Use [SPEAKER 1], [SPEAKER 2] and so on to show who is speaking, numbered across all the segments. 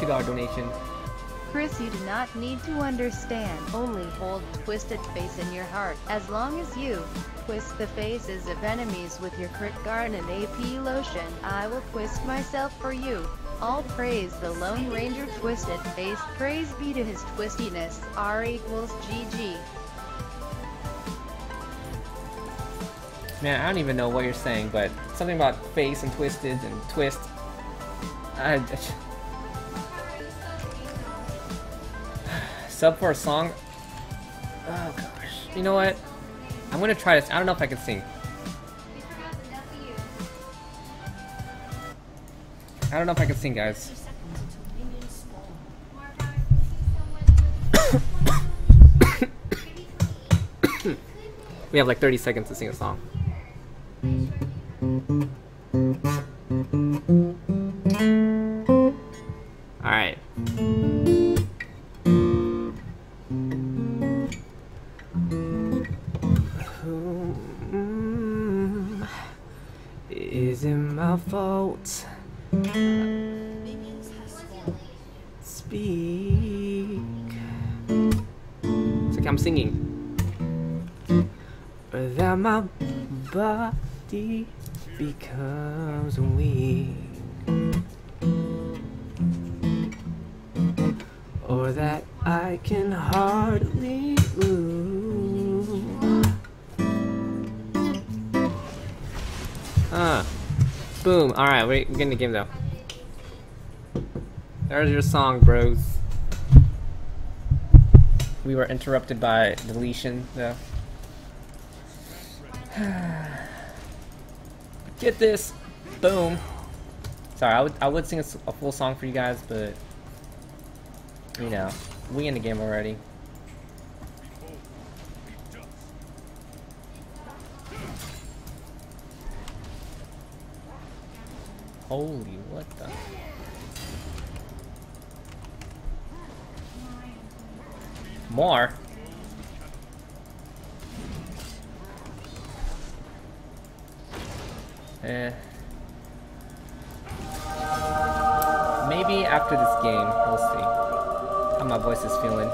[SPEAKER 1] $2 donation.
[SPEAKER 2] Chris, you do not need to understand. Only hold Twisted Face in your heart. As long as you twist the faces of enemies with your crit guard and AP lotion, I will twist myself for you. All praise the Lone Ranger Twisted Face. Praise be to his twistiness. R equals GG.
[SPEAKER 1] Man, I don't even know what you're saying, but something about face and twisted and twist. Sub for a song? Oh gosh. You know what? I'm gonna try this. I don't know if I can sing. I don't know if I can sing, guys. We have like 30 seconds to sing a song. Alright. Is it my fault? Speak. It's like I'm singing. Or that my body becomes weak. Or that I can hardly move. Boom. Alright, we're getting the game though. There's your song, bros. We were interrupted by deletion though. Get this. Boom. Sorry, I would sing a full song for you guys, but you know, we in the game already. Holy, what the? More? Maybe after this game, we'll see how my voice is feeling.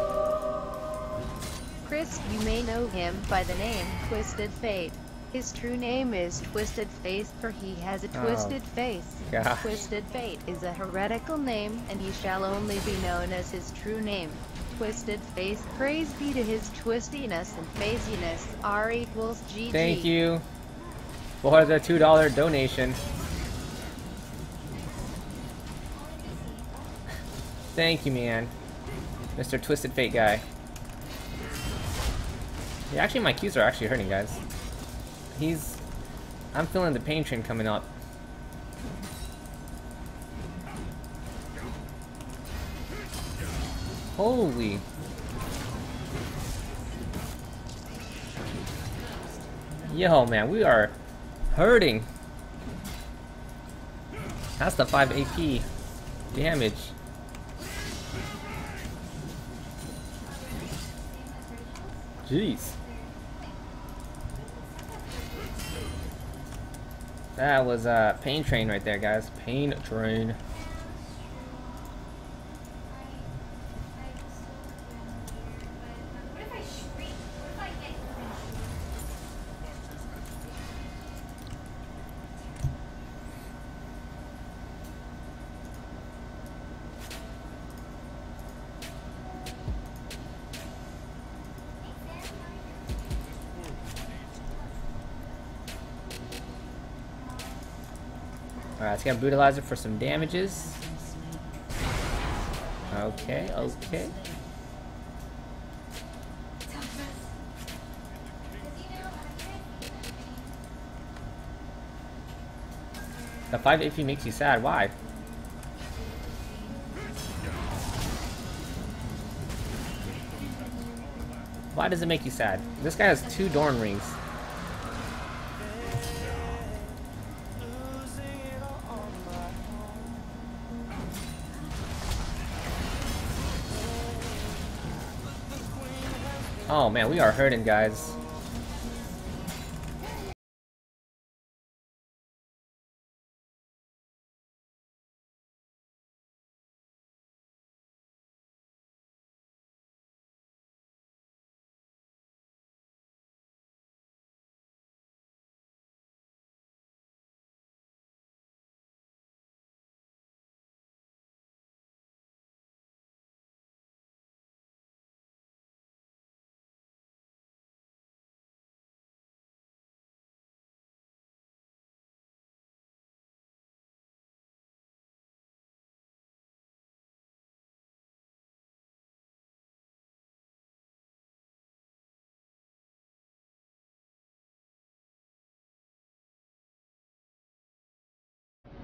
[SPEAKER 2] Chris, you may know him by the name Twisted Fate. His true name is Twisted Face, for he has a twisted face.
[SPEAKER 1] Gosh.
[SPEAKER 2] Twisted Fate is a heretical name, and he shall only be known as his true name. Twisted Face, praise be to his twistiness and faciness. R equals GG.
[SPEAKER 1] Thank you for the $2 donation. Thank you, man. Mr. Twisted Fate guy. Yeah, actually my Qs are actually hurting, guys. I'm feeling the pain train coming up. Holy. Yo, man, we are hurting. That's the 5 AP damage. Jeez. That was pain train right there, guys. Pain train. Alright, let's get Brutalizer for some damages. Okay, okay. The 5 AP makes you sad, why? Why does it make you sad? This guy has 2 Dorn rings. Oh man, we are hurting, guys.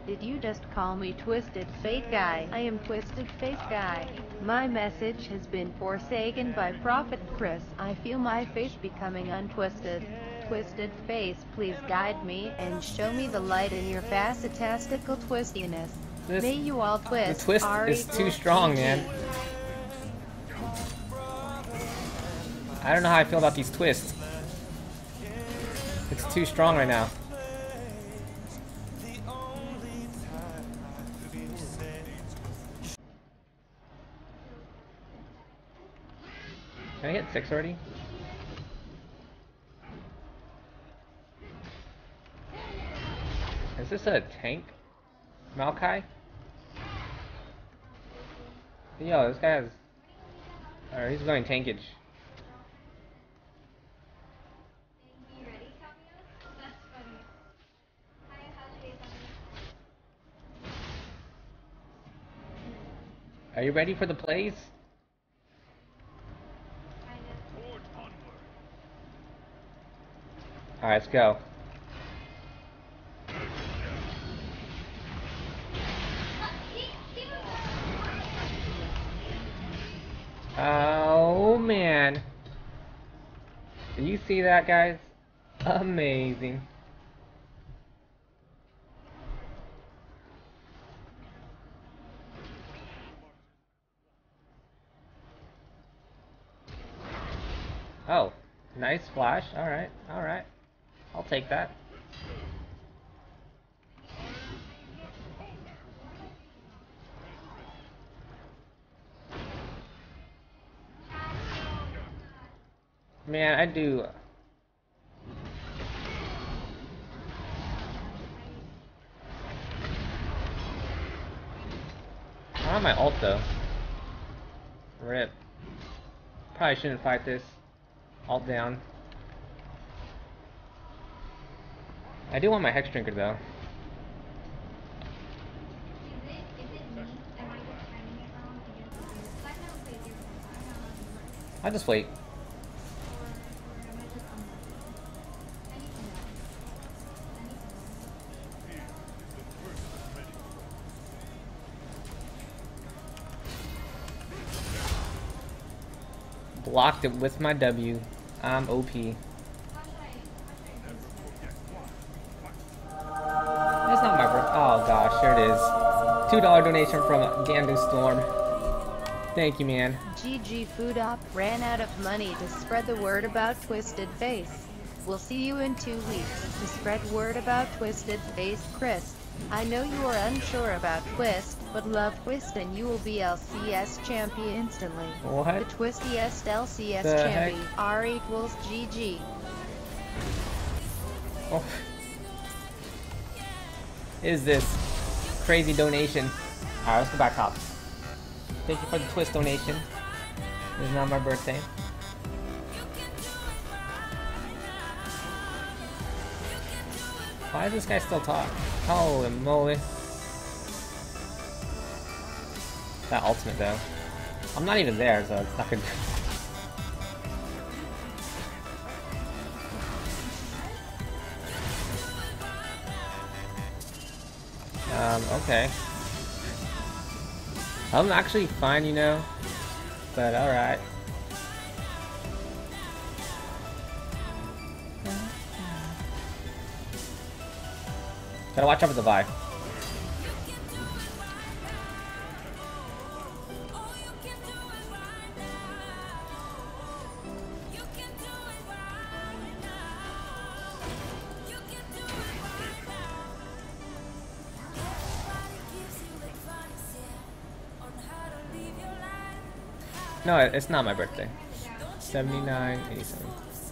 [SPEAKER 2] Did you just call me Twisted Fate Guy? I am Twisted Face Guy. My message has been forsaken by Prophet Chris. I feel my face becoming untwisted. Twisted Face, please guide me and show me the light in your facetastical twistiness. May you all twist.
[SPEAKER 1] The twist is too strong, man. I don't know how I feel about these twists. It's too strong right now. Can I hit 6 already? Is this a tank? Maokai? Yo, this guy has... Alright, he's going tankage. Are you ready for the plays? Alright, let's go. Oh man. Did you see that, guys? Amazing. Oh, nice flash. Alright, alright. I'll take that. Man, I do. I don't have my ult though. RIP. Probably shouldn't fight this. Ult down. I do want my Hex Drinker though. I'll just wait. Blocked it with my W. I'm OP. That's not my birth. Oh gosh, here it is. $2 donation from Gandu Storm. Thank you, man.
[SPEAKER 2] GG Food Op ran out of money to spread the word about Twisted Face. We'll see you in 2 weeks to spread word about Twisted Face. Chris, I know you are unsure about Twist, but love Twist and you will be LCS champion instantly.
[SPEAKER 1] What?
[SPEAKER 2] The twistiest LCS
[SPEAKER 1] The
[SPEAKER 2] champion.
[SPEAKER 1] heck?
[SPEAKER 2] R equals GG.
[SPEAKER 1] Oh. Is this crazy donation? Alright, let's go back top. Thank you for the Twist donation. It's not my birthday. Why is this guy still talking? Holy moly. That ultimate though. I'm not even there, so it's not good. Okay. I'm actually fine, you know. But alright. Gotta watch out for the Vi. No, it's not my birthday. 79, 87.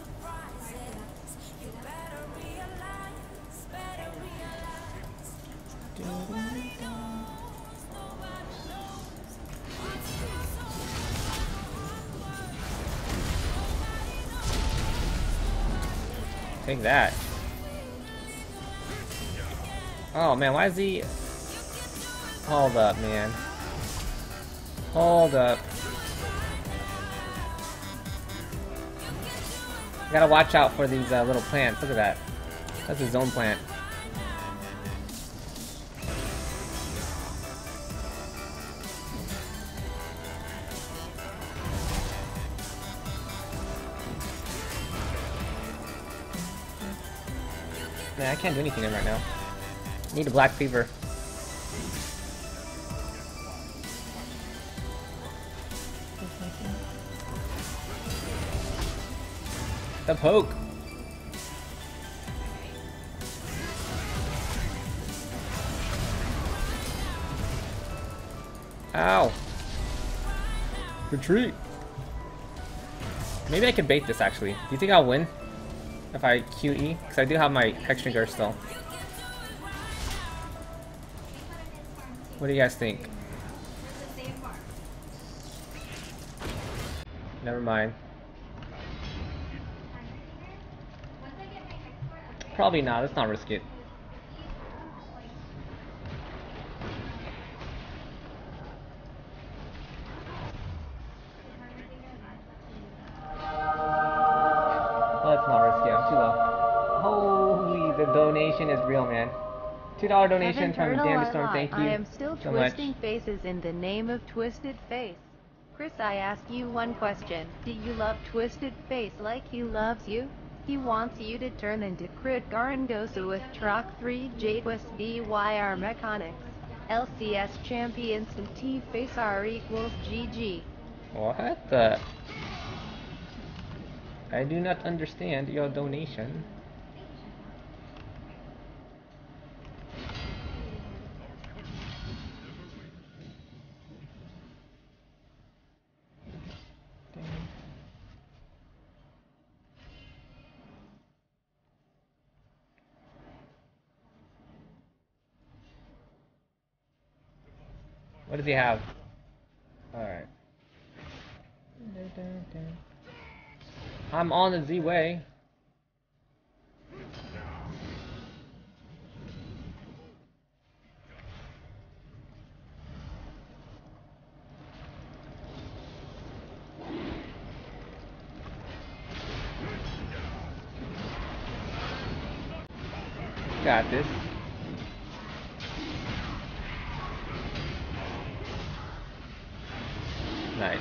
[SPEAKER 1] Take that. Oh man, why is he... Hold up, man. Hold up. Gotta watch out for these little plants. Look at that. That's his own plant. Nah, I can't do anything to him right now. Need a Black Fever. The poke! Ow! Retreat! Maybe I could bait this actually. Do you think I'll win? If I QE? Because I do have my Hexdrinker still. What do you guys think? Never mind. Probably not, let's not risk it. Let's not risk it, I'm too low. Holy, the donation is real, man. $2 donation from Damage Storm, thank you.
[SPEAKER 2] I am still
[SPEAKER 1] so
[SPEAKER 2] twisting
[SPEAKER 1] much.
[SPEAKER 2] faces in the name of Twisted Face. Chris, I ask you one question. Do you love Twisted Face like he loves you? He wants you to turn into Crit Garangosu with Troc 3 J-Twist DYR Mechanics. LCS Champions and T-Face R equals GG.
[SPEAKER 1] What the? I do not understand your donation. What does he have? Alright. I'm on the Z-Way. Got this. Nice.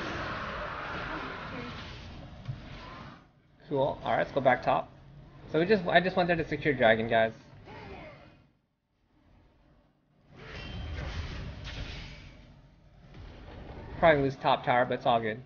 [SPEAKER 1] Cool. Alright, let's go back top. So I just went there to secure dragon, guys. Probably lose top tower, but it's all good.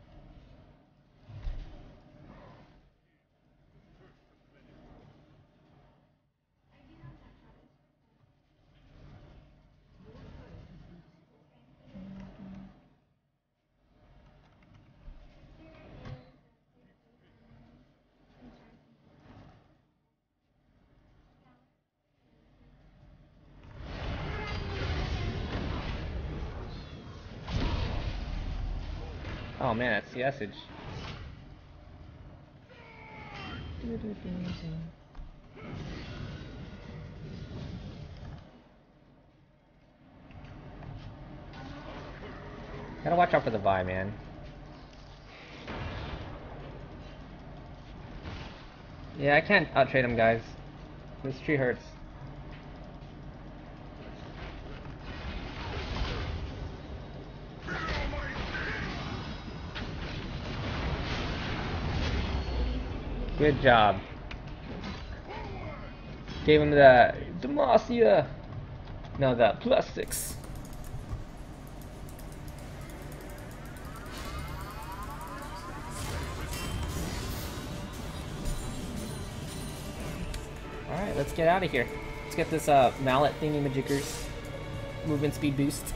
[SPEAKER 1] Oh man, that's the message. Gotta watch out for the Vi, man. Yeah, I can't out-trade him, guys. This tree hurts. Good job. Gave him the Demacia. No, the +6. Alright, let's get out of here. Let's get this mallet thingy majiggers. Movement speed boost.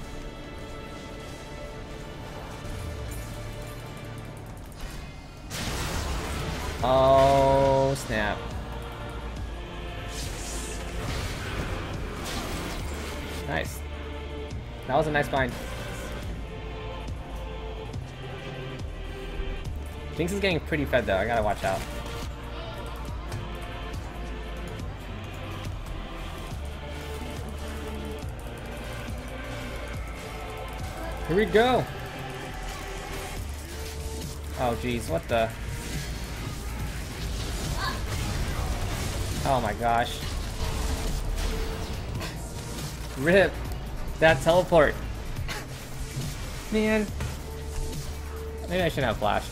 [SPEAKER 1] Oh, snap. Nice. That was a nice bind. Jinx is getting pretty fed though, I gotta watch out. Here we go! Oh jeez, what the? Oh my gosh. RIP! That teleport! Man! Maybe I shouldn't have flashed.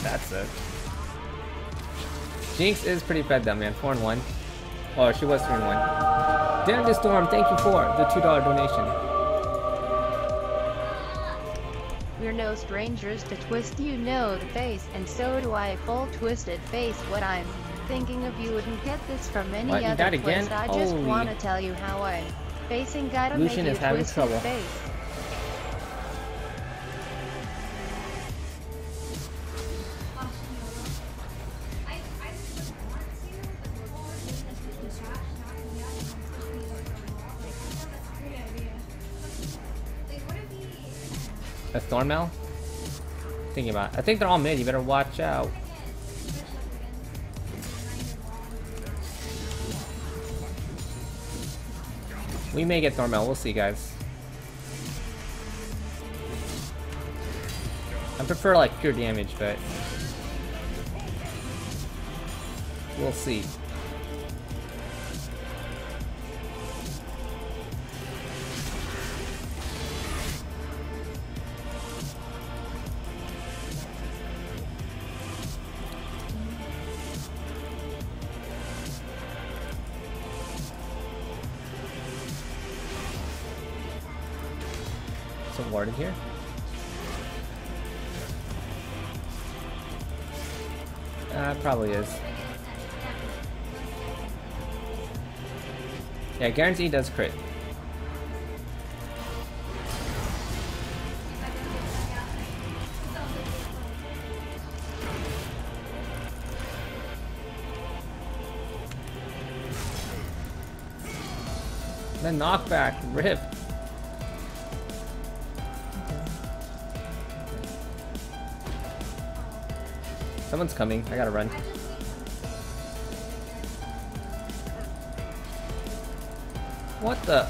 [SPEAKER 1] That's it. Jinx is pretty fed though, man. 4-1. Oh, she was 3-1. Damn Storm, thank you for the $2 donation.
[SPEAKER 2] We're no strangers to Twist, you know the face, and so do I. Full Twisted Face. What I'm thinking of, you wouldn't get this from any
[SPEAKER 1] What, you
[SPEAKER 2] other
[SPEAKER 1] died again?
[SPEAKER 2] Twist. I just
[SPEAKER 1] Holy.
[SPEAKER 2] want to tell you how I'm facing. Gotta
[SPEAKER 1] Lucian
[SPEAKER 2] make
[SPEAKER 1] is
[SPEAKER 2] you
[SPEAKER 1] having
[SPEAKER 2] Twisted
[SPEAKER 1] trouble.
[SPEAKER 2] Face.
[SPEAKER 1] A Thornmail? Thinking about it. I think they're all mid, you better watch out. We may get Thornmail, we'll see, guys. I prefer like pure damage, but we'll see. Some ward in here. Probably is. Yeah, guarantee does crit. The knockback, rip. Someone's coming. I gotta run. What the?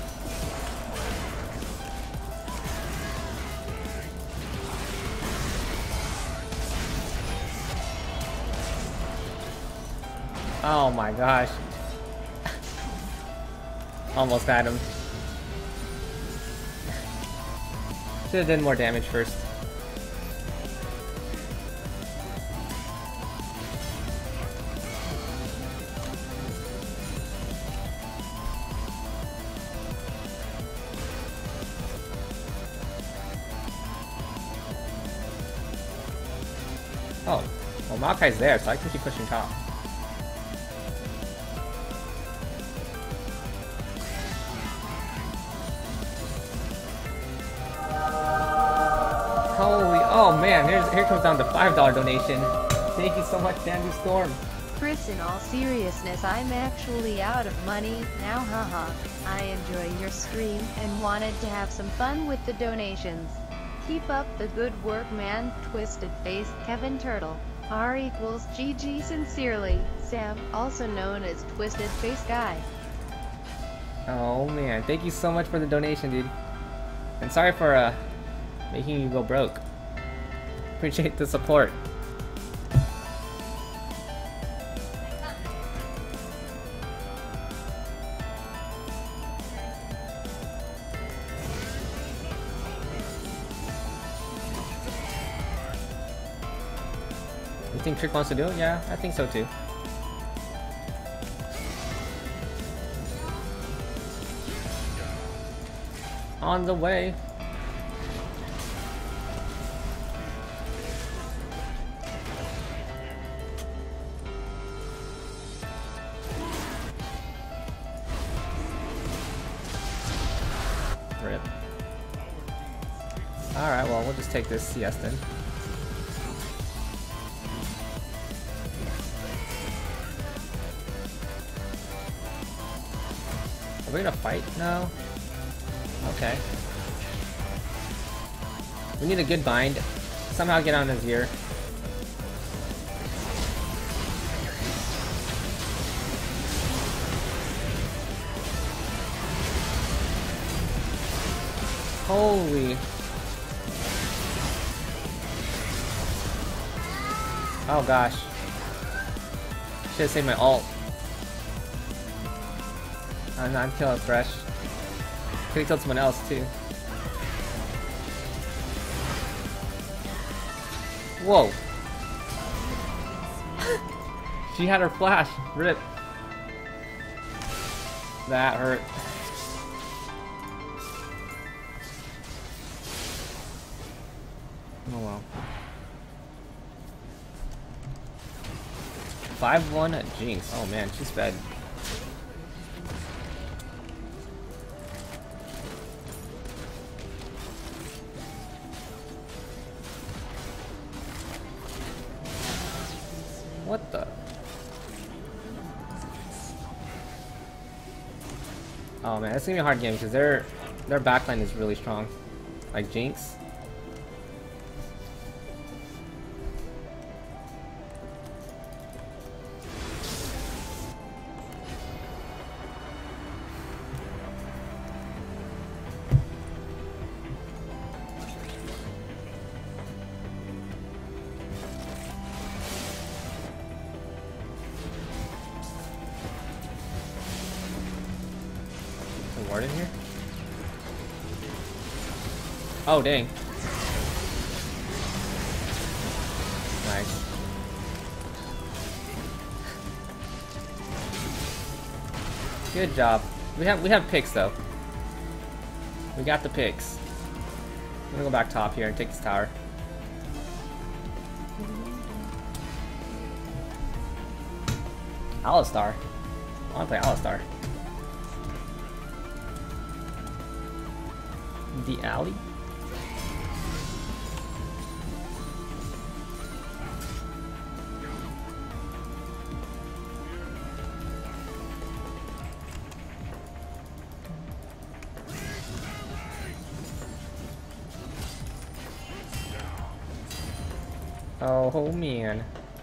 [SPEAKER 1] Oh my gosh. Almost had him. Should have done more damage first. Oh, well Maokai's there, so I can keep pushing top. Holy, oh man, here comes down the $5 donation. Thank you so much, Dandy Storm.
[SPEAKER 2] Chris, in all seriousness, I'm actually out of money now, haha. I enjoy your stream and wanted to have some fun with the donations. Keep up the good work, man. Twisted Face, Kevin Turtle. R equals GG sincerely, Sam, also known as Twisted Face Guy.
[SPEAKER 1] Oh man, thank you so much for the donation, dude. And sorry for making you go broke. Appreciate the support. You think Trick wants to do it? Yeah, I think so too. On the way. Rip. Alright, well, we'll just take this CS then. Are we gonna fight? No? Okay. We need a good bind. Somehow get on his ear. Holy. Oh gosh. Should've saved my ult. I'm not killing fresh. Could've killed someone else too. Whoa. She had her flash. Rip. That hurt. Oh well. 5-1 at Jinx. Oh man, she's fed. What the? Oh man, it's gonna be a hard game because their backline is really strong. Like Jinx. Ward in here? Oh dang. Nice. Good job. We have picks though. We got the picks. I'm gonna go back top here and take this tower. Alistar. I wanna play Alistar. The alley? Oh man.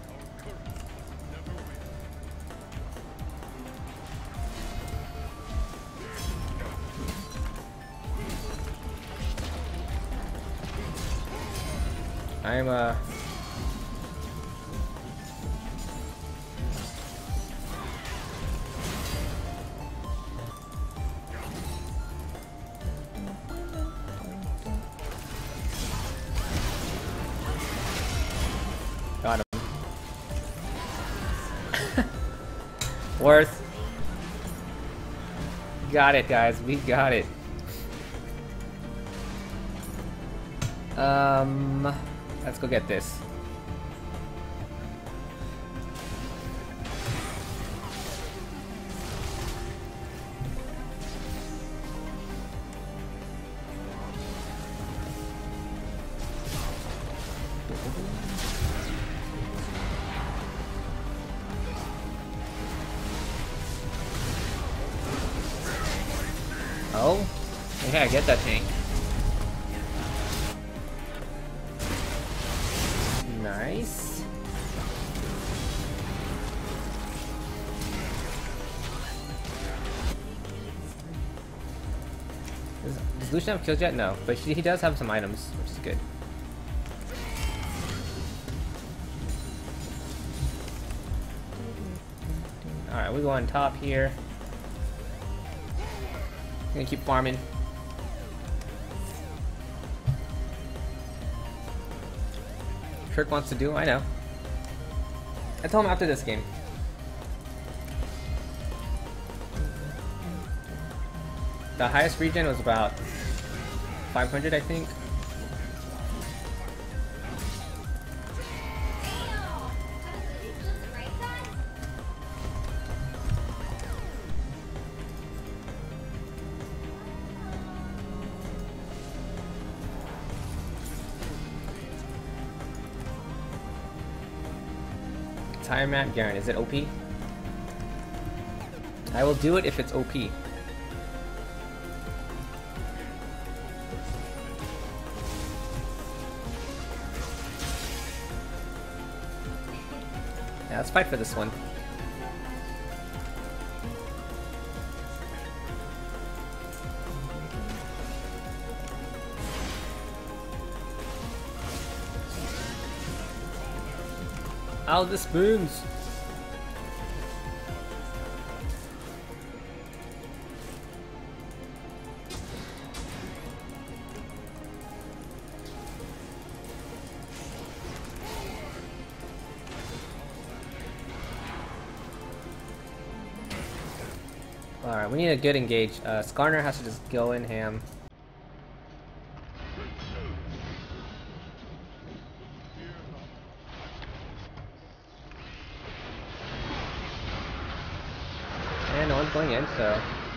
[SPEAKER 1] I'm got him. Worth. Got it, guys. We got it. Let's go get this. Oh, yeah, get that thing. Nice. Does Lucian have kills yet? No, but he does have some items, which is good. Alright, we go on top here. Gonna keep farming. Kirk wants to do, I know. I told him after this game. The highest regen was about 500, I think. Tire Mat Garen, is it OP? I will do it if it's OP. Yeah, let's fight for this one. All the spoons. Alright, we need a good engage. Skarner has to just go in ham. And no one's going in, so...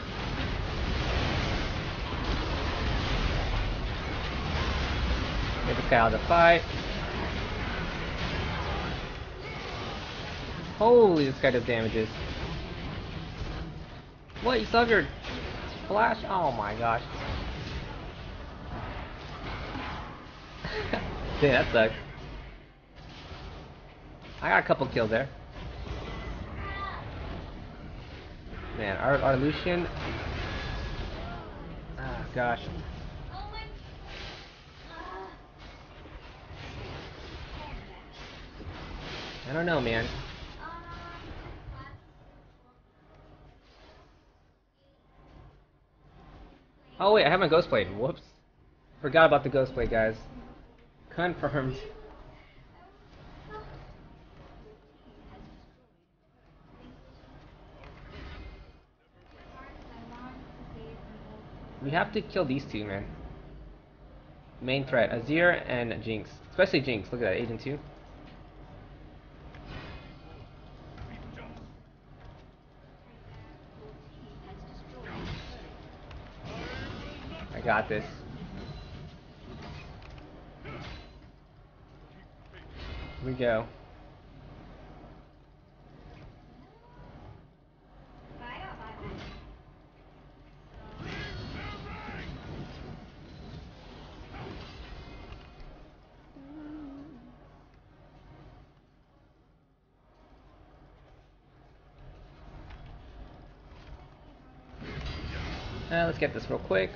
[SPEAKER 1] Get this guy out of the fight. Holy, this guy does damages. What, you still have your flash? Oh my gosh. Dude, that sucks. I got a couple kills there. Man, our Lucian... Ah, gosh. I don't know, man. Oh wait, I have my Ghost Blade. Whoops. Forgot about the Ghost Blade, guys. Confirmed. We have to kill these two, man. Main threat, Azir and Jinx. Especially Jinx. Look at that, Agent 2. I got this. Here we go. Let's get this real quick.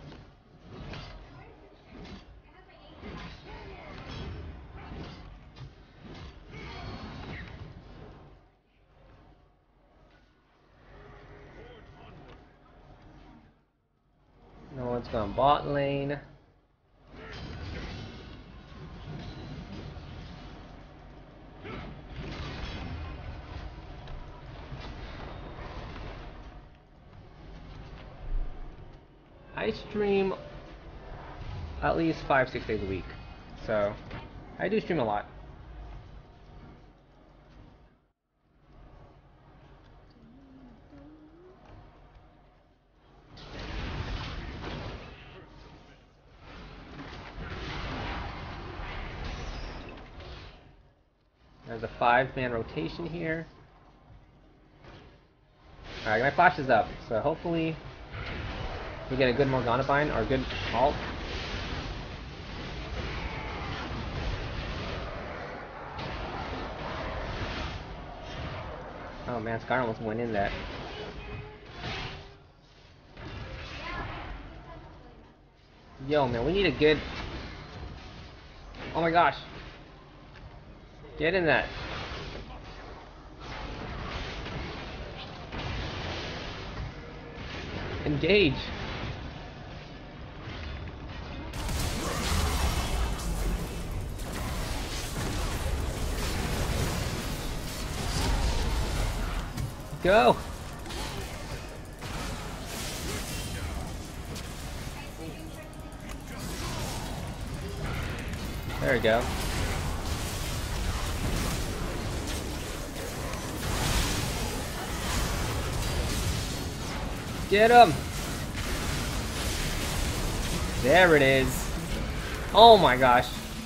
[SPEAKER 1] No one's going bot lane. I stream at least 5-6 days a week, so I do stream a lot. There's a 5-man rotation here. Alright, my flash is up, so hopefully we get a good Morgana bind or a good ult. Oh man, Scar almost went in that. Yo man, we need a good... Oh my gosh. Get in that. Engage. Go. There we go. Get him! There it is. Oh my gosh.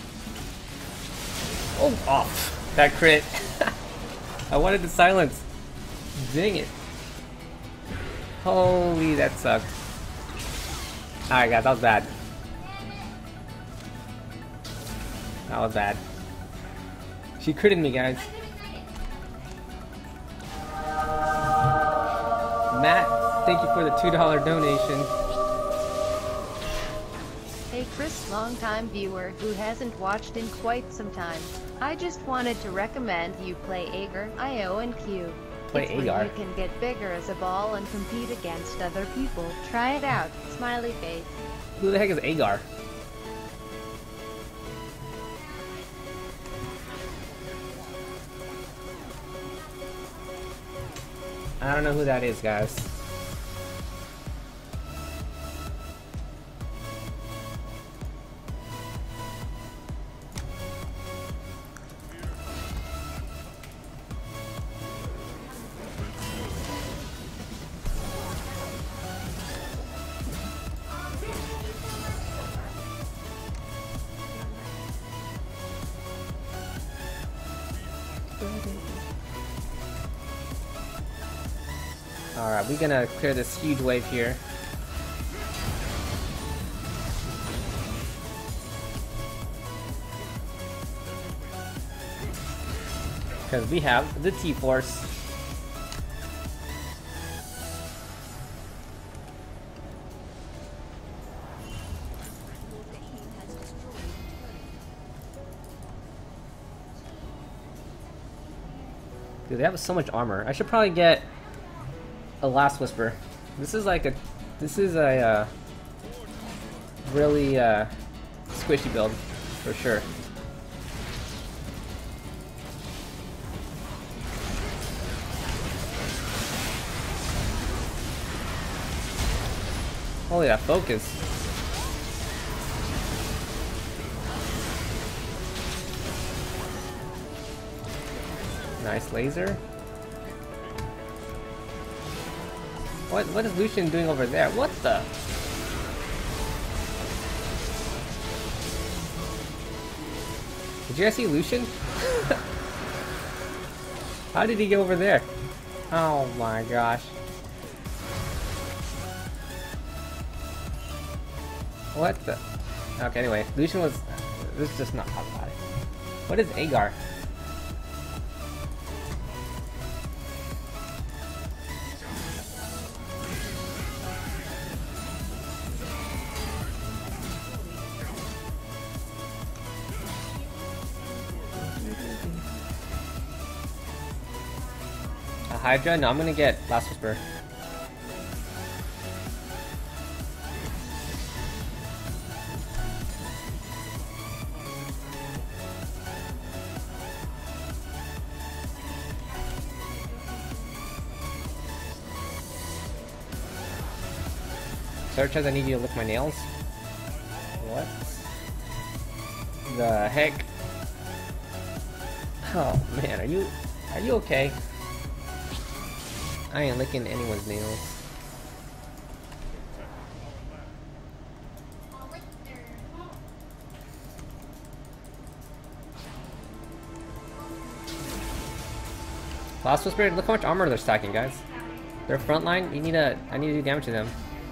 [SPEAKER 1] Oh, off. That crit. I wanted to silence. Dang it. Holy, that sucked. Alright guys, that was bad. That was bad. She critted me, guys. Matt, thank you for the $2 donation.
[SPEAKER 2] Hey Chris, longtime viewer who hasn't watched in quite some time. I just wanted to recommend you play Agar, IO and Q.
[SPEAKER 1] Play
[SPEAKER 2] it's
[SPEAKER 1] Agar.
[SPEAKER 2] where you can get bigger as a ball and compete against other people. Try it out. Smiley face.
[SPEAKER 1] Who the heck is Agar? I don't know who that is, guys. Alright, we're gonna clear this huge wave here. Because we have the T-Force. Dude, they have so much armor. I should probably get a Last Whisper. This is like a really squishy build for sure. Holy, that focus. Nice laser. What is Lucian doing over there? What the? Did you guys see Lucian? How did he get over there? Oh my gosh. What the? Okay, anyway, Lucian was... This is just not talk about it. What is Agar? A Hydra? No, I'm gonna get Last Whisper. Search as I need you to lick my nails. What? The heck? Oh man, are you okay? I ain't licking anyone's nails. Last Whisper, look how much armor they're stacking, guys. Their front line, I need to do damage to them.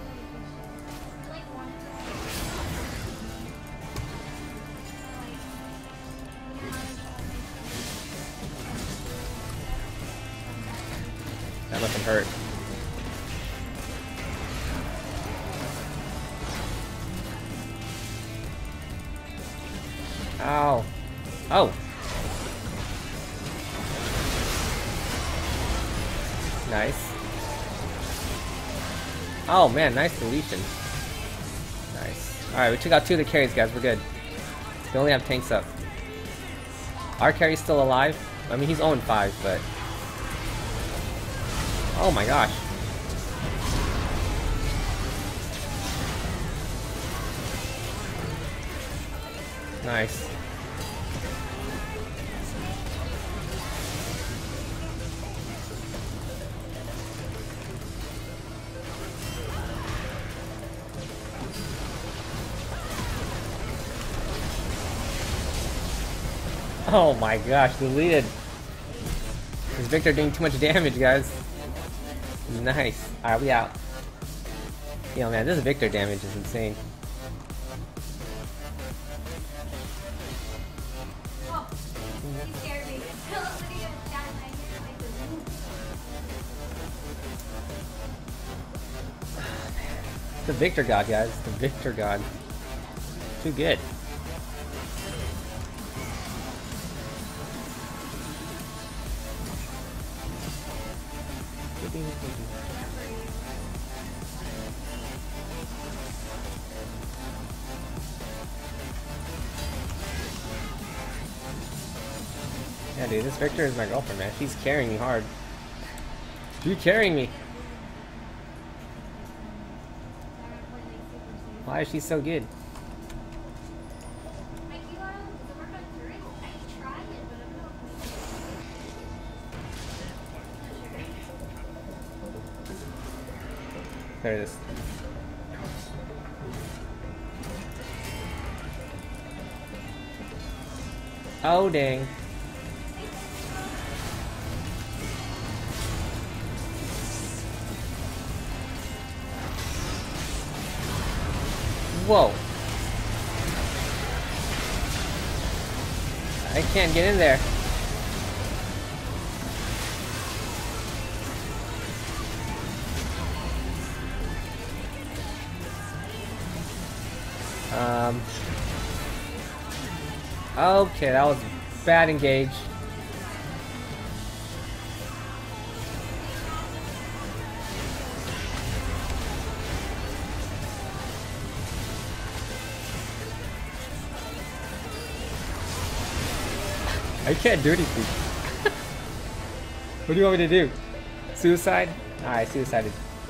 [SPEAKER 1] That must have hurt. Ow. Oh. Nice. Oh man, nice deletion. Nice. Alright, we took out 2 of the carries, guys. We're good. We only have tanks up. Our carry's still alive. I mean, he's 0-5, but... Oh my gosh. Nice. Oh my gosh, deleted. Is Victor doing too much damage, guys? Nice. Alright, we out. Yo man, this Victor damage is insane. The Victor God, guys. The Victor God. Too good. Yeah, dude, this Victor is my girlfriend, man. She's carrying me hard. You're carrying me. Why is she so good? There it is. Oh dang. Whoa. I can't get in there. Okay, that was bad engage. I can't do anything. What do you want me to do? Suicide? Alright, suicided.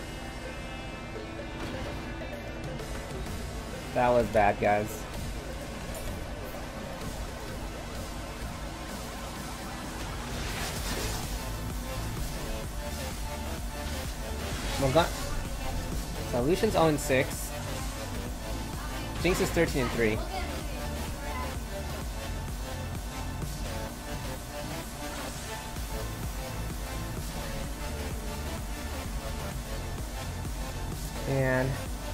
[SPEAKER 1] That was bad, guys. So Lucian's 0-6. Jinx is 13-3. And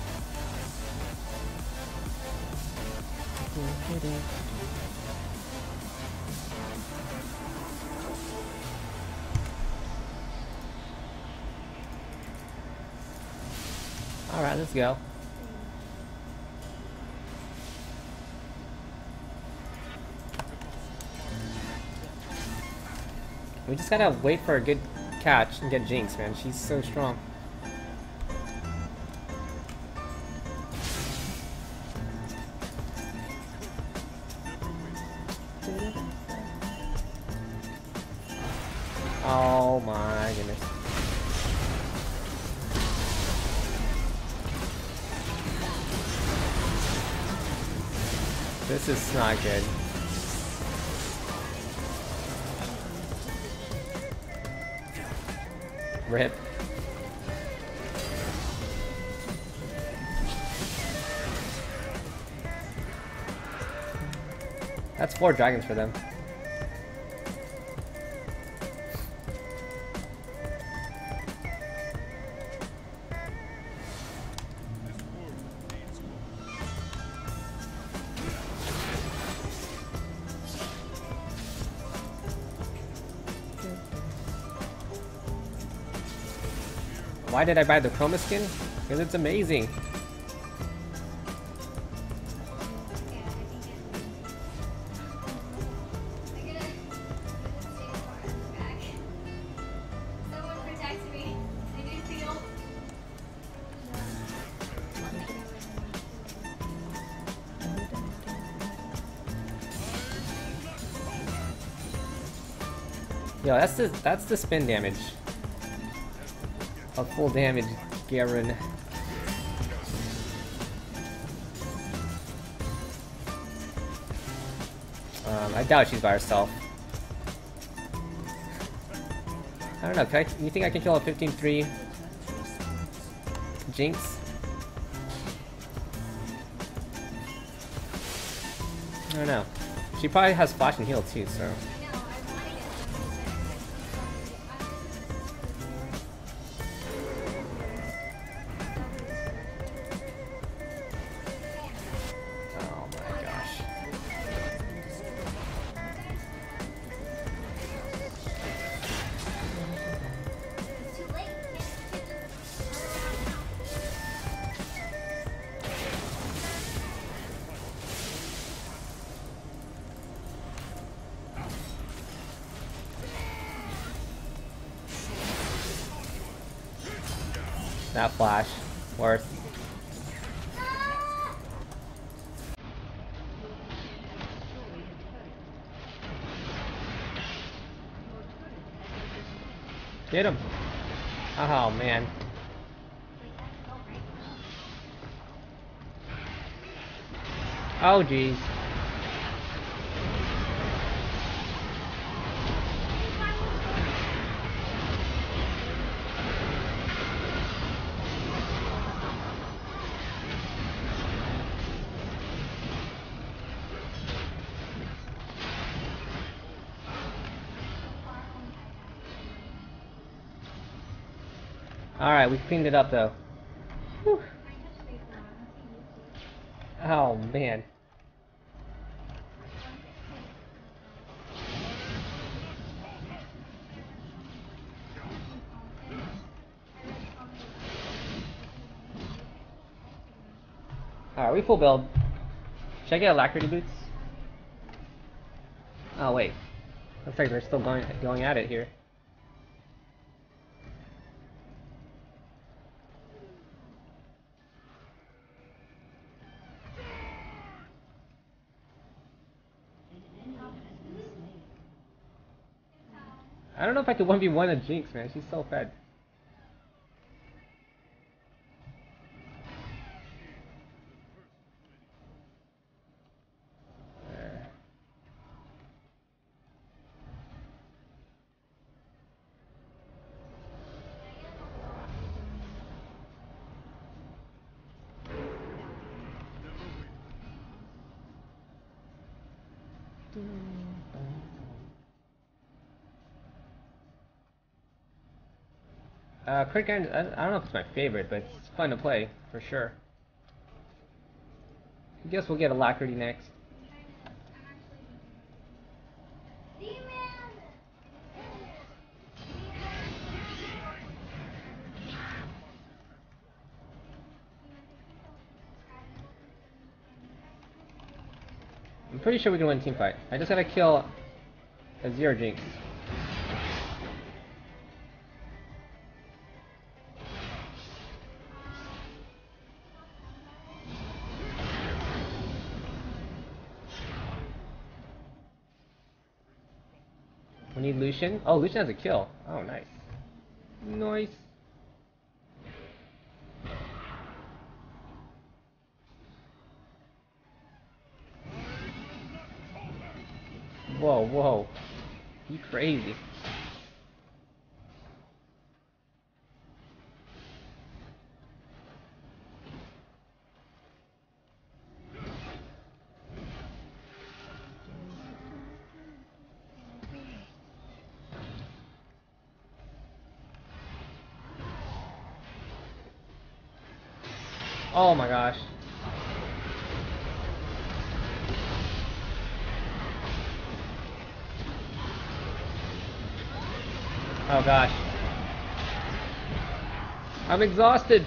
[SPEAKER 1] all right, let's go. We just gotta wait for a good catch and get Jinx, man. She's so strong. Oh my goodness. This is not good. Rip. That's 4 dragons for them. Why did I buy the Chroma skin? Because it's amazing. Yo, that's the spin damage. A full damage, Garen. I doubt she's by herself. I don't know, you think I can kill a 15-3 Jinx? I don't know. She probably has flash and heal too, so... That flash. Worth. Get him. Oh man. Oh geez. Alright, we cleaned it up though. Whew. Oh man. Alright, we full build. Should I get alacrity boots? Oh wait. Looks like they're still going at it here. I don't know if I could 1v1 a Jinx, man. She's so fed. Crit Gun, I don't know if it's my favorite, but it's fun to play, for sure. I guess we'll get Alacrity next. I'm pretty sure we can win team fight. I just gotta kill a Zero Jinx. We need Lucian. Oh, Lucian has a kill. Oh, nice. Nice. Whoa, whoa. You crazy. Oh my gosh. Oh gosh. I'm exhausted.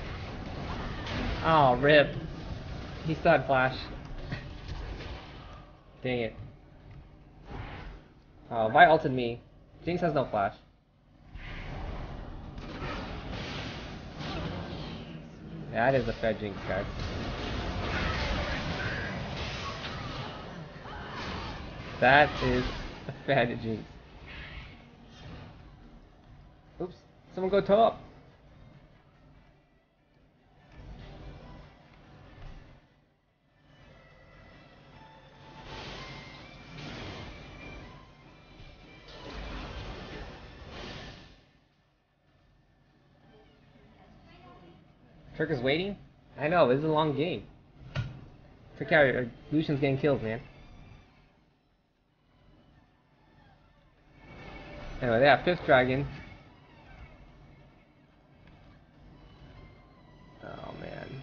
[SPEAKER 1] Oh, rip. He still had flash. Dang it. Oh, Vi ulted me. Jinx has no flash. Yeah, that is a fed Jinx, guys. That is a fed Jinx. Oops. Someone go top. Trick is waiting? I know, this is a long game. Trick out, Lucian's getting kills, man. Anyway, they have 5th dragon. Oh man.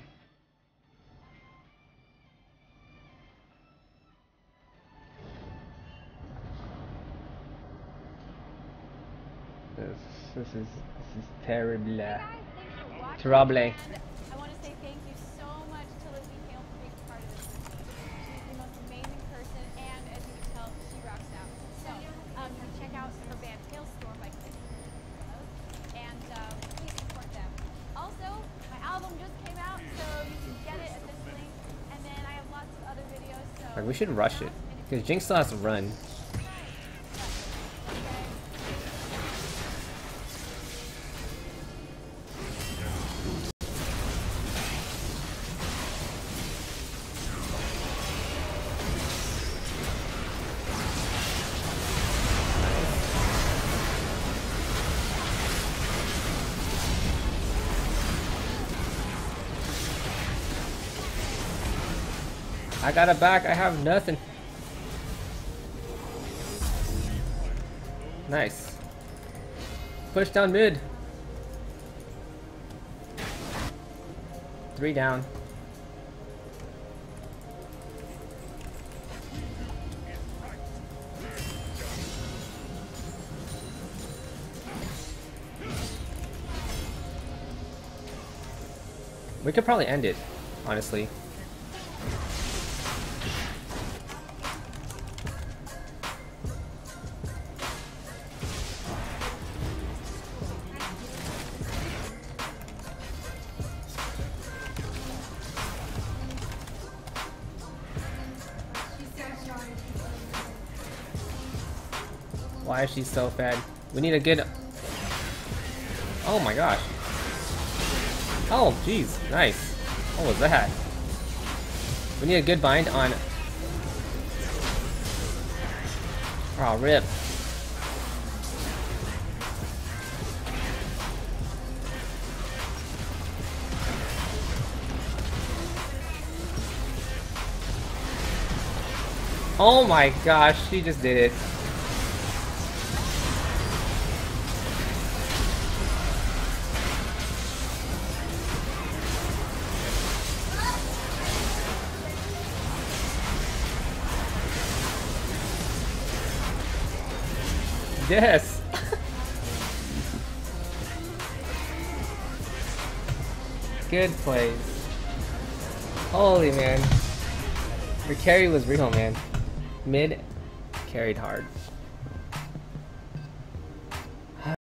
[SPEAKER 1] This is terrible. Terrible.
[SPEAKER 3] I want to say thank you so much to Lizzie Hale for being part of this with me. She's the most amazing person, and as you can tell, she rocks out. So, you check out her band Hailstorm by clicking those, and please support them. Also, my album just came out, so you can get it at this link, and then I have lots of other videos. So
[SPEAKER 1] Like, we should rush it, because Jinx still has to run. I got it back, I have nothing. Nice. Push down mid. 3 down. We could probably end it, honestly. Why is she so fed? We need a good... Oh my gosh. Oh, jeez. Nice. What was that? We need a good bind on... Oh, rip. Oh my gosh, she just did it. Yes! Good plays. Holy man. Your carry was real, man. Mid carried hard.